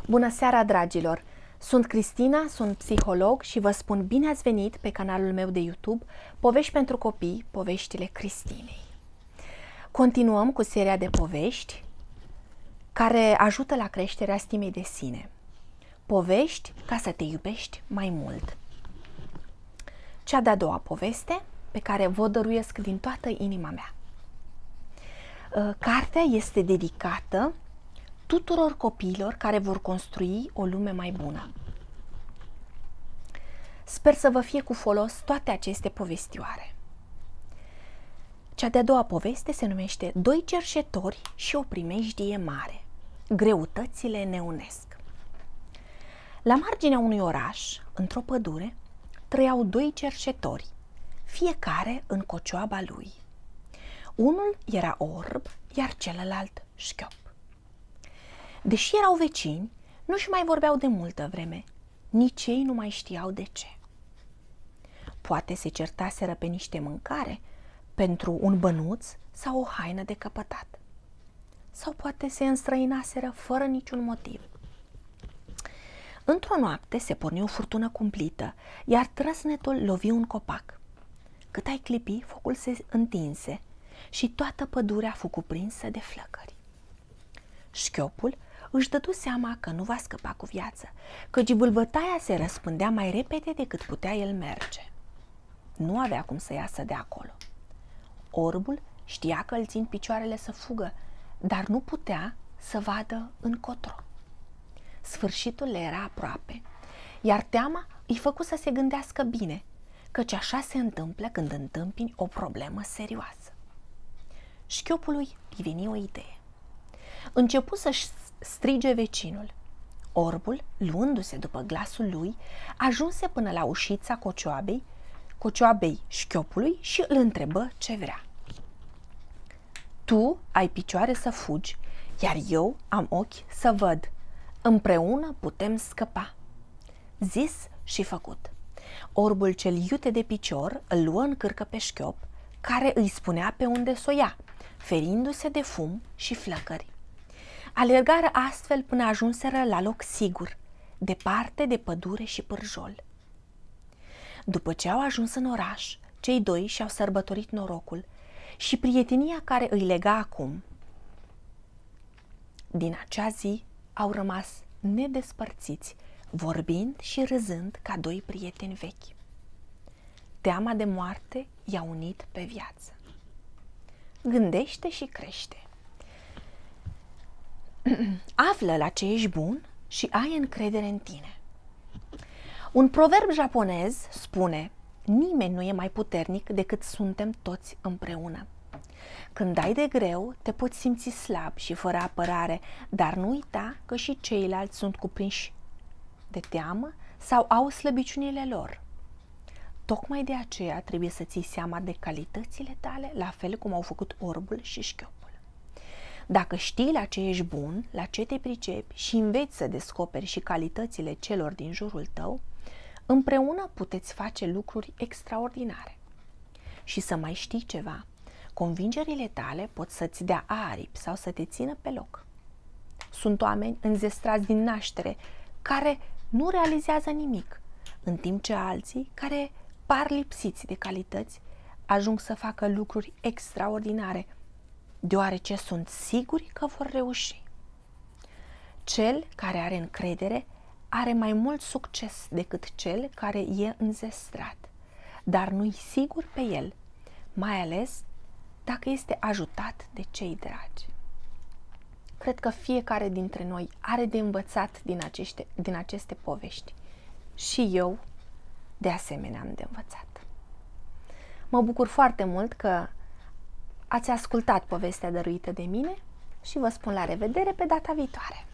Bună seara, dragilor! Sunt Cristina, sunt psiholog și vă spun bine ați venit pe canalul meu de YouTube Povești pentru copii, Poveștile Cristinei. Continuăm cu seria de povești care ajută la creșterea stimei de sine. Povești ca să te iubești mai mult. Cea de-a doua poveste pe care vă dăruiesc din toată inima mea. Cartea este dedicată tuturor copiilor care vor construi o lume mai bună. Sper să vă fie cu folos toate aceste povestioare. Cea de-a doua poveste se numește Doi cerșetori și o primejdie mare. Greutățile ne unesc. La marginea unui oraș, într-o pădure, trăiau doi cerșetori, fiecare în cocioaba lui. Unul era orb, iar celălalt șchiop. Deși erau vecini, nu-și mai vorbeau de multă vreme, nici ei nu mai știau de ce. Poate se certaseră pe niște mâncare, pentru un bănuț sau o haină de căpătat. Sau poate se înstrăinaseră fără niciun motiv. Într-o noapte se porni o furtună cumplită, iar trăsnetul lovi un copac. Cât ai clipi, focul se întinse și toată pădurea fu cuprinsă de flăcări. Șchiopul își dădu seama că nu va scăpa cu viață, căci bâlbătaia se răspândea mai repede decât putea el merge. Nu avea cum să iasă de acolo. Orbul știa că îl țin picioarele să fugă, dar nu putea să vadă încotro. Sfârșitul le era aproape, iar teama îi făcu să se gândească bine, căci așa se întâmplă când întâmpini o problemă serioasă. Șchiopului îi veni o idee. Începu să-și strige vecinul. Orbul, luându-se după glasul lui, ajunse până la ușița cocioabei șchiopului și îl întrebă ce vrea. Tu ai picioare să fugi, iar eu am ochi să văd. Împreună putem scăpa. Zis și făcut. Orbul cel iute de picior îl luă în cârcă pe șchiop, care îi spunea pe unde s-o ia, ferindu-se de fum și flăcări. Alergară astfel până ajunseră la loc sigur, departe de pădure și pârjol. După ce au ajuns în oraș, cei doi și-au sărbătorit norocul și prietenia care îi lega acum. Din acea zi au rămas nedespărțiți, vorbind și râzând ca doi prieteni vechi. Teama de moarte i-a unit pe viață. Gândește și crește. Află la ce ești bun și ai încredere în tine. Un proverb japonez spune: nimeni nu e mai puternic decât suntem toți împreună. Când ai de greu, te poți simți slab și fără apărare, dar nu uita că și ceilalți sunt cuprinși de teamă sau au slăbiciunile lor. Tocmai de aceea trebuie să ții seama de calitățile tale, la fel cum au făcut orbul și șchiopul. Dacă știi la ce ești bun, la ce te pricepi și înveți să descoperi și calitățile celor din jurul tău, împreună puteți face lucruri extraordinare. Și să mai știi ceva, convingerile tale pot să-ți dea aripi sau să te țină pe loc. Sunt oameni înzestrați din naștere care nu realizează nimic, în timp ce alții, care par lipsiți de calități, ajung să facă lucruri extraordinare, deoarece sunt siguri că vor reuși. Cel care are încredere are mai mult succes decât cel care e înzestrat, dar nu-i sigur pe el, mai ales dacă este ajutat de cei dragi. Cred că fiecare dintre noi are de învățat din aceste povești și eu de asemenea am de învățat. Mă bucur foarte mult că ați ascultat povestea dăruită de mine și vă spun la revedere pe data viitoare.